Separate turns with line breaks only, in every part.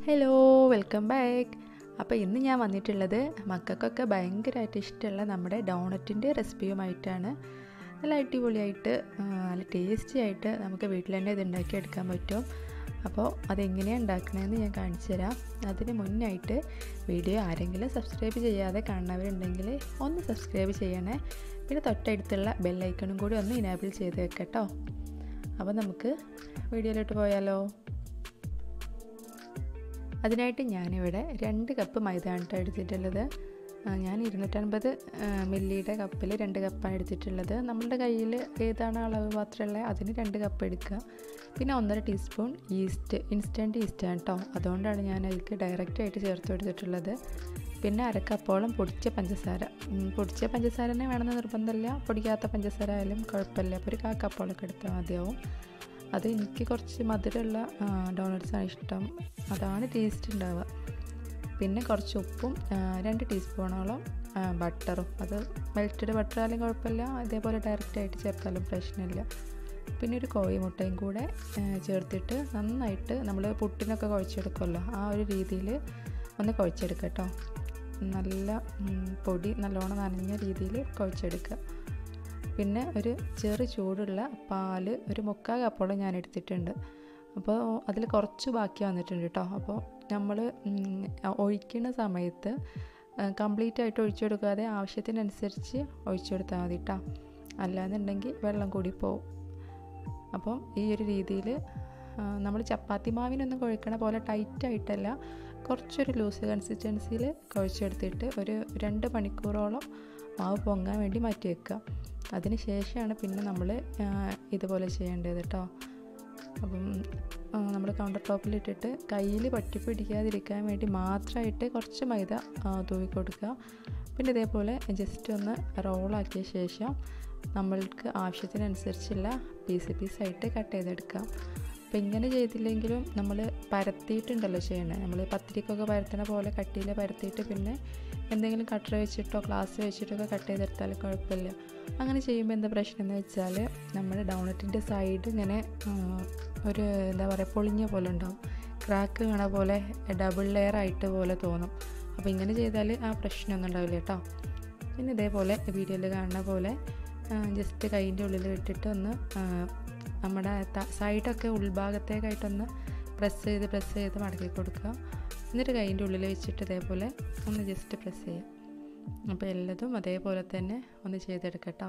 Hello welcome back. അപ്പോൾ ഇന്ന് ഞാൻ വന്നിട്ടുള്ളത് മക്കൾക്കൊക്കെ ഭയങ്കരമായിട്ട് ഇഷ്ടമുള്ള നമ്മുടെ ഡോണറ്റിൻ്റെ റെസിപ്പിയുമായിട്ടാണ്. നല്ല അടിപൊളിയായിട്ട് നല്ല ടേസ്റ്റി ആയിട്ട് നമുക്ക് വീട്ടിൽ തന്നെ ഇത് ഉണ്ടാക്കിയെടുക്കാൻ പറ്റും. അപ്പോൾ അതെങ്ങനെയാണ് ഉണ്ടാക്കണമെന്ന് ഞാൻ കാണിച്ചു തരാം. അതിന് മുന്നായിട്ട് വീഡിയോ ആരെങ്കിലും സബ്സ്ക്രൈബ് ചെയ്യാതെ കാണുന്നവരുണ്ടെങ്കിൽ ഒന്ന് സബ്സ്ക്രൈബ് ചെയ്യണേ. പിന്നെ തൊട്ടടുത്തുള്ള ബെല്ലൈക്കണും കൂടി ഒന്ന് ഇനേബിൾ ചെയ്ത് വെക്കട്ടോ. അപ്പോൾ നമുക്ക് വീഡിയോയിലോട്ട് പോയാലോ. അതിനായിട്ട് ഞാനിവിടെ 2 കപ്പ് മൈദയാണ് എടുത്തിട്ടുള്ളത്. ഞാൻ 250 മില്ലിയുടെ കപ്പിൽ 2 കപ്പാണ് എടുത്തിട്ടുള്ളത്. നമ്മളുടെ കയ്യിൽ ഏതാണ് അളവ് പാത്രമുള്ളത് അതിന് 2 കപ്പ് എടുക്കുക. പിന്നെ 1.5 ടീസ്പൂൺ ഈസ്റ്റ്, ഇൻസ്റ്റൻറ്റ് ഈസ്റ്റാണ് കേട്ടോ. അതുകൊണ്ടാണ് ഞാൻ അതിലേക്ക് ഡയറക്റ്റായിട്ട് ചേർത്ത് കൊടുത്തിട്ടുള്ളത്. പിന്നെ 1/2 കപ്പോളം പൊടിച്ച പഞ്ചസാര. പൊടിച്ച പഞ്ചസാര തന്നെ വേണമെന്ന് നിർബന്ധമില്ല, പൊടിക്കാത്ത പഞ്ചസാര ആയാലും കുഴപ്പമില്ല. അപ്പോൾ ഒരു 1/4 കപ്പോളൊക്കെ എടുത്താൽ മതിയാവും. അത് എനിക്ക് കുറച്ച് മധുരമുള്ള ഡോണറ്റ്സാണ് ഇഷ്ടം, അതാണ് ടേസ്റ്റ് ഉണ്ടാവുക. പിന്നെ കുറച്ച് ഉപ്പും 2 ടീസ്പൂണോളം ബട്ടറും. അത് മെൽറ്റഡ് ബട്ടർ ആയാലും കുഴപ്പമില്ല, അതേപോലെ ഡയറക്റ്റായിട്ട് ചേർത്താലും പ്രശ്നമില്ല. പിന്നെ ഒരു കോഴിമുട്ടയും കൂടെ ചേർത്തിട്ട് നന്നായിട്ട് നമ്മൾ പുട്ടിനൊക്കെ കുഴച്ചെടുക്കുമല്ലോ, ആ ഒരു രീതിയിൽ ഒന്ന് കുഴച്ചെടുക്കുക കേട്ടോ. നല്ല പൊടി നല്ലോണം നനഞ്ഞ രീതിയിൽ കുഴച്ചെടുക്കുക. പിന്നെ ഒരു ചെറു ചൂടുള്ള പാല് ഒരു 3/4 കപ്പോളം ഞാൻ എടുത്തിട്ടുണ്ട്. അപ്പോൾ അതിൽ കുറച്ച് ബാക്കി വന്നിട്ടുണ്ട് കേട്ടോ. അപ്പോൾ നമ്മൾ ഒഴിക്കുന്ന സമയത്ത് കംപ്ലീറ്റ് ആയിട്ട് ഒഴിച്ചു കൊടുക്കാതെ ആവശ്യത്തിനനുസരിച്ച് ഒഴിച്ചു കൊടുത്താൽ മതി കേട്ടോ, അല്ലാന്നുണ്ടെങ്കിൽ വെള്ളം കൂടി പോവും. അപ്പം ഈ ഒരു രീതിയിൽ നമ്മൾ ചപ്പാത്തി മാവിനൊന്നും കുഴക്കണ പോലെ ടൈറ്റായിട്ടല്ല, കുറച്ചൊരു ലൂസ് കൺസിസ്റ്റൻസിയിൽ കുഴച്ചെടുത്തിട്ട് ഒരു 2 മണിക്കൂറോളം മാവ് പൊങ്ങാൻ വേണ്ടി മാറ്റി വെക്കുക. അതിന് ശേഷമാണ് പിന്നെ നമ്മൾ ഇതുപോലെ ചെയ്യേണ്ടത് കേട്ടോ. അപ്പം നമ്മൾ കൗണ്ടർ ടോപ്പിലിട്ടിട്ട് കയ്യിൽ പറ്റി പിടിക്കാതിരിക്കാൻ വേണ്ടി മാത്രമായിട്ട് കുറച്ച് മൈദ തൂവി കൊടുക്കുക. പിന്നെ ഇതേപോലെ ജസ്റ്റ് ഒന്ന് റോളാക്കിയ ശേഷം നമ്മൾക്ക് ആവശ്യത്തിനനുസരിച്ചുള്ള പീസായിട്ട് കട്ട് ചെയ്തെടുക്കാം. അപ്പോൾ ഇങ്ങനെ ചെയ്തില്ലെങ്കിലും നമ്മൾ പരത്തിയിട്ടുണ്ടല്ലോ ചെയ്യണേ, നമ്മൾ പത്തിരിക്കൊക്കെ പരത്തണ പോലെ കട്ടിയിൽ പരത്തിയിട്ട് പിന്നെ എന്തെങ്കിലും കട്ടർ വെച്ചിട്ടോ ഗ്ലാസ് വെച്ചിട്ടൊക്കെ കട്ട് ചെയ്തെടുത്താലും കുഴപ്പമില്ല. അങ്ങനെ ചെയ്യുമ്പോൾ എന്താ പ്രശ്നം എന്ന് വെച്ചാൽ നമ്മുടെ ഡോണറ്റിൻ്റെ സൈഡ് ഇങ്ങനെ ഒരു എന്താ പറയുക പൊളിഞ്ഞ പോലെ ഉണ്ടാവും, ക്രാക്ക് കാണാൻ പോലെ ഡബിൾ ലെയർ ആയിട്ട് പോലെ തോന്നും. അപ്പോൾ ഇങ്ങനെ ചെയ്താൽ ആ പ്രശ്നമൊന്നും ഉണ്ടാവില്ല കേട്ടോ. പിന്നെ ഇതേപോലെ വീഡിയോയിൽ കാണുന്ന പോലെ ജസ്റ്റ് കൈൻ്റെ ഉള്ളിൽ ഇട്ടിട്ട് ഒന്ന് നമ്മുടെ സൈഡൊക്കെ ഉൾഭാഗത്തേക്കായിട്ടൊന്ന് പ്രസ് ചെയ്ത് മടക്കി കൊടുക്കുക. എന്നിട്ട് കൈൻ്റെ ഉള്ളിൽ വെച്ചിട്ട് ഇതേപോലെ ഒന്ന് ജസ്റ്റ് പ്രസ് ചെയ്യാം. അപ്പോൾ എല്ലാതും അതേപോലെ തന്നെ ഒന്ന് ചെയ്തെടുക്കട്ടോ.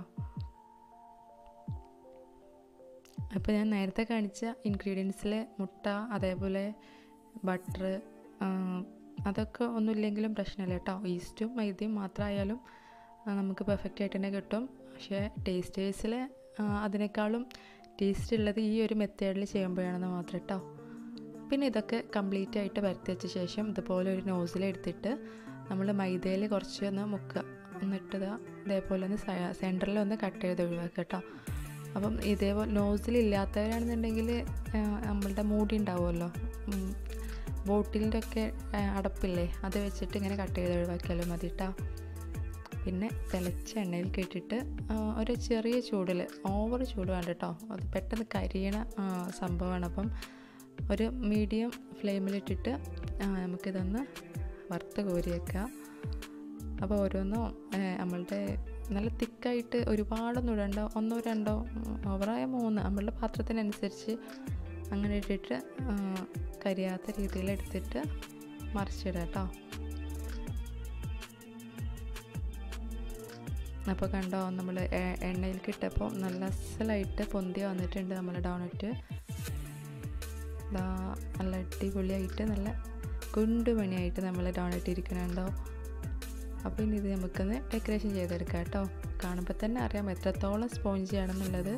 അപ്പോൾ ഞാൻ നേരത്തെ കാണിച്ച ഇൻഗ്രീഡിയൻസിൽ മുട്ട, അതേപോലെ ബട്ടർ, അതൊക്കെ ഒന്നുമില്ലെങ്കിലും പ്രശ്നമില്ല കേട്ടോ. ഈസ്റ്റും മൈദയും മാത്രമായാലും നമുക്ക് പെർഫെക്റ്റ് ആയിട്ട് തന്നെ കിട്ടും. പക്ഷേ ടേസ്റ്റ് വൈസിൽ അതിനേക്കാളും ടേസ്റ്റ് ഉള്ളത് ഈ ഒരു മെത്തേഡിൽ ചെയ്യുമ്പോഴാണെന്ന് മാത്രം കേട്ടോ. പിന്നെ ഇതൊക്കെ കംപ്ലീറ്റ് ആയിട്ട് പരത്തി വെച്ച ശേഷം ഇതുപോലെ ഒരു നോസിലെടുത്തിട്ട് നമ്മൾ മൈദയിൽ കുറച്ച് ഒന്ന് മുക്കുക, എന്നിട്ടത് ഇതേപോലെ ഒന്ന് സെൻറ്ററിൽ ഒന്ന് കട്ട് ചെയ്ത് ഒഴിവാക്കുക കേട്ടോ. അപ്പം ഇതേപോലെ നോസിലില്ലാത്തവരാണെന്നുണ്ടെങ്കിൽ നമ്മളുടെ മൂടി ഉണ്ടാവുമല്ലോ, ബോട്ടിലിൻ്റെ ഒക്കെ അടപ്പില്ലേ, അത് വെച്ചിട്ട് ഇങ്ങനെ കട്ട് ചെയ്ത് ഒഴിവാക്കിയാലും മതി കേട്ടോ. പിന്നെ തിളച്ച എണ്ണയിൽ ഇട്ടിട്ട് ഒരു ചെറിയ ചൂടിൽ, ഓവർ ചൂട് വേണ്ട കേട്ടോ, അത് പെട്ടെന്ന് കരിയണ സംഭവമാണ്. അപ്പം ഒരു മീഡിയം ഫ്ലെയിമിലിട്ടിട്ട് നമുക്കിതൊന്ന് വറുത്ത് കോരി വെക്കാം. അപ്പോൾ ഓരോന്നും നമ്മളുടെ നല്ല തിക്കായിട്ട് ഒരുപാടൊന്നും ഇടണ്ട, 1 2 ഓവറായ 3 നമ്മളുടെ പാത്രത്തിനനുസരിച്ച് അങ്ങനെ ഇട്ടിട്ട് കരിയാത്ത രീതിയിൽ എടുത്തിട്ട് മറിച്ചിടാം കേട്ടോ. അപ്പോൾ കണ്ടോ, നമ്മൾ എണ്ണയിൽ കിട്ടപ്പോൾ നല്ല അസലായിട്ട് പൊന്തി വന്നിട്ടുണ്ട് നമ്മുടെ ഡോണറ്റ്. നല്ല അടിപൊളിയായിട്ട് നല്ല ഗുണ്ടുമണിയായിട്ട് നമ്മൾ ഡോണറ്റ് ഇരിക്കണുണ്ടോ. അപ്പോൾ ഇനി ഇത് നമുക്കൊന്ന് ഡെക്കറേഷൻ ചെയ്തെടുക്കാം കേട്ടോ. കാണുമ്പോൾ തന്നെ അറിയാം എത്രത്തോളം സ്പോഞ്ചി ആണെന്നുള്ളത്.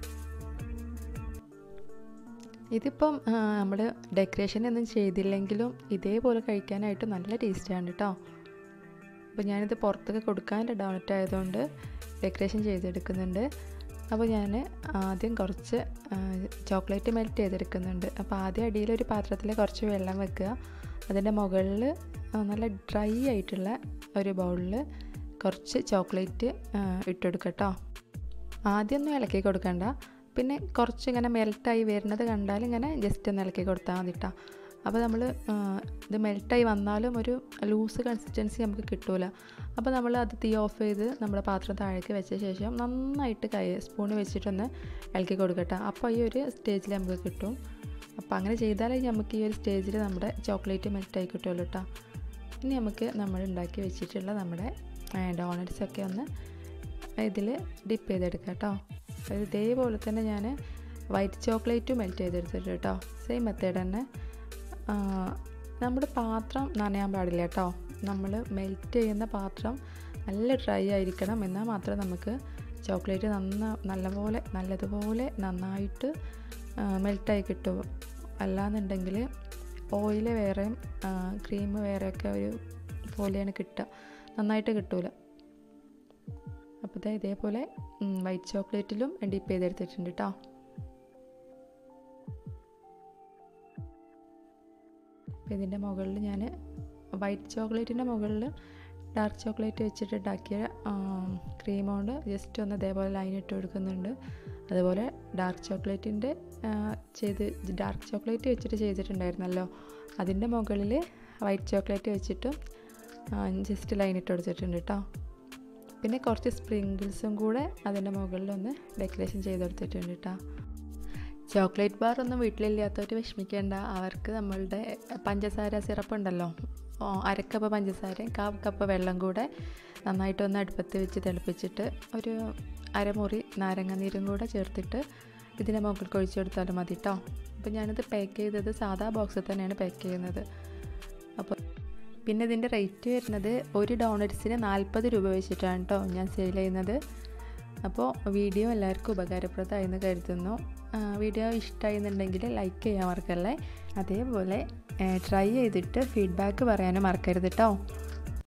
ഇതിപ്പം നമ്മൾ ഡെക്കറേഷൻ ഒന്നും ചെയ്തില്ലെങ്കിലും ഇതേപോലെ കഴിക്കാനായിട്ട് നല്ല ടേസ്റ്റാണ് കേട്ടോ. അപ്പോൾ ഞാനിത് പുറത്തൊക്കെ കൊടുക്കാനുള്ള ഡോണറ്റ് ആയതുകൊണ്ട് ഡെക്കറേഷൻ ചെയ്തെടുക്കുന്നുണ്ട്. അപ്പോൾ ഞാൻ ആദ്യം കുറച്ച് ചോക്ലേറ്റ് മെൽറ്റ് ചെയ്തെടുക്കുന്നുണ്ട്. അപ്പോൾ ആദ്യം അടിയിലൊരു പാത്രത്തിൽ കുറച്ച് വെള്ളം വെക്കുക, അതിൻ്റെ മുകളിൽ നല്ല ഡ്രൈ ആയിട്ടുള്ള ഒരു ബൗളിൽ കുറച്ച് ചോക്ലേറ്റ് ഇട്ടെടുക്കുക കേട്ടോ. ആദ്യമൊന്നും ഇളക്കി കൊടുക്കണ്ട, പിന്നെ കുറച്ച് ഇങ്ങനെ മെൽറ്റായി വരുന്നത് കണ്ടാൽ ഇങ്ങനെ ജസ്റ്റ് ഒന്ന് ഇളക്കി കൊടുത്താൽ മതി കേട്ടോ. അപ്പോൾ നമ്മൾ ഇത് മെൽറ്റായി വന്നാലും ഒരു ലൂസ് കൺസിസ്റ്റൻസി നമുക്ക് കിട്ടില്ല. അപ്പോൾ നമ്മൾ അത് തീ ഓഫ് ചെയ്ത് നമ്മുടെ പാത്രം താഴേക്ക് വെച്ച ശേഷം നന്നായിട്ട് സ്പൂണ് വെച്ചിട്ടൊന്ന് ഇളക്കി കൊടുക്കട്ടെ. അപ്പോൾ ഈ ഒരു സ്റ്റേജിൽ നമുക്ക് കിട്ടും. അപ്പോൾ അങ്ങനെ ചെയ്താലേ നമുക്ക് ഈ ഒരു സ്റ്റേജിൽ നമ്മുടെ ചോക്ലേറ്റ് മെൽറ്റായി കിട്ടുമല്ലോ കേട്ടോ. ഇനി നമുക്ക് നമ്മൾ ഉണ്ടാക്കി വെച്ചിട്ടുള്ള നമ്മുടെ ഡോണറ്റ്സൊക്കെ ഒന്ന് ഇതിൽ ഡിപ്പ് ചെയ്തെടുക്കാം കേട്ടോ. ഇതേപോലെ തന്നെ ഞാൻ വൈറ്റ് ചോക്ലേറ്റും മെൽറ്റ് ചെയ്തെടുത്തിട്ട് കേട്ടോ. സെയിം മെത്തേഡ് തന്നെ. നമ്മുടെ പാത്രം നനയാൻ പാടില്ല കേട്ടോ. നമ്മൾ മെൽറ്റ് ചെയ്യുന്ന പാത്രം നല്ല ഡ്രൈ ആയിരിക്കണം. എന്നാൽ മാത്രമേ നമുക്ക് ചോക്ലേറ്റ് നല്ലതുപോലെ നന്നായിട്ട് മെൽറ്റായി കിട്ടും. അല്ലാന്നുണ്ടെങ്കിൽ ഓയിൽ വേറെയും ക്രീം വേറെയൊക്കെ ഒരു പോലെയാണ് കിട്ടുക, നന്നായിട്ട് കിട്ടില്ല. അപ്പോൾ ഇതേപോലെ വൈറ്റ് ചോക്ലേറ്റിലും ഡിപ്പ് ചെയ്തെടുത്തിട്ടുണ്ട് കേട്ടോ. അപ്പോൾ ഇതിൻ്റെ മുകളിൽ ഞാൻ വൈറ്റ് ചോക്ലേറ്റിൻ്റെ മുകളിൽ ഡാർക്ക് ചോക്ലേറ്റ് വെച്ചിട്ട് ഉണ്ടാക്കിയ ക്രീം കൊണ്ട് ജസ്റ്റ് ഒന്ന് ഇതേപോലെ ലൈൻ ഇട്ട് കൊടുക്കുന്നുണ്ട്. അതുപോലെ ഡാർക്ക് ചോക്ലേറ്റ് വെച്ചിട്ട് ചെയ്തിട്ടുണ്ടായിരുന്നല്ലോ, അതിൻ്റെ മുകളിൽ വൈറ്റ് ചോക്ലേറ്റ് വെച്ചിട്ട് ജസ്റ്റ് ലൈൻ ഇട്ട് കൊടുത്തിട്ടുണ്ട് കേട്ടോ. പിന്നെ കുറച്ച് സ്പ്രിങ്കിൾസും കൂടെ അതിൻ്റെ മുകളിലൊന്ന് ഡെക്കറേഷൻ ചെയ്തെടുത്തിട്ടുണ്ട് കേട്ടോ. ചോക്ലേറ്റ് ബാർ ഒന്നും വീട്ടിലില്ലാത്തവർ വിഷമിക്കേണ്ട. അവർക്ക് നമ്മളുടെ പഞ്ചസാര സിറപ്പ് ഉണ്ടല്ലോ, 1/2 കപ്പ് പഞ്ചസാരയും 1/4 കപ്പ് വെള്ളം കൂടെ നന്നായിട്ടൊന്ന് അടുപ്പത്ത് വെച്ച് തിളപ്പിച്ചിട്ട് ഒരു അരമുറി നാരങ്ങ നീരും കൂടെ ചേർത്തിട്ട് ഇതിൻ്റെ മുകളിൽ ഒഴിച്ചു കൊടുത്താലും മതി കേട്ടോ. അപ്പോൾ ഞാനിത് പാക്ക് ചെയ്തത് സാധാ ബോക്സിൽ തന്നെയാണ് പാക്ക് ചെയ്യുന്നത്. അപ്പോൾ പിന്നെ ഇതിൻ്റെ റേറ്റ് വരുന്നത് ഒരു ഡോണറ്റ്സിന് 40 രൂപ വെച്ചിട്ടാണ് കേട്ടോ ഞാൻ സെയിൽ ചെയ്യുന്നത്. അപ്പോൾ വീഡിയോ എല്ലാവർക്കും ഉപകാരപ്രദമായെന്ന് കരുതുന്നു. വീഡിയോ ഇഷ്ടമായെന്നുണ്ടെങ്കിൽ ലൈക്ക് ചെയ്യാൻ മറക്കല്ലേ. അതേപോലെ ട്രൈ ചെയ്തിട്ട് ഫീഡ്ബാക്ക് പറയാനും മറക്കരുത് കേട്ടോ.